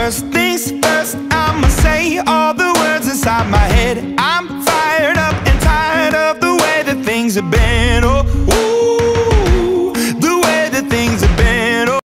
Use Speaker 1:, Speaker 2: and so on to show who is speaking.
Speaker 1: First things first, I'ma say all the words inside my head. I'm fired up and tired of the way that things have been. Oh,